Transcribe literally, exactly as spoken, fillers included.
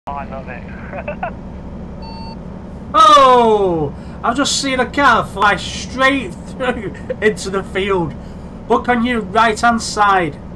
Oh, I love it. Oh! I've just seen a car fly straight through into the field. Look on your right hand side.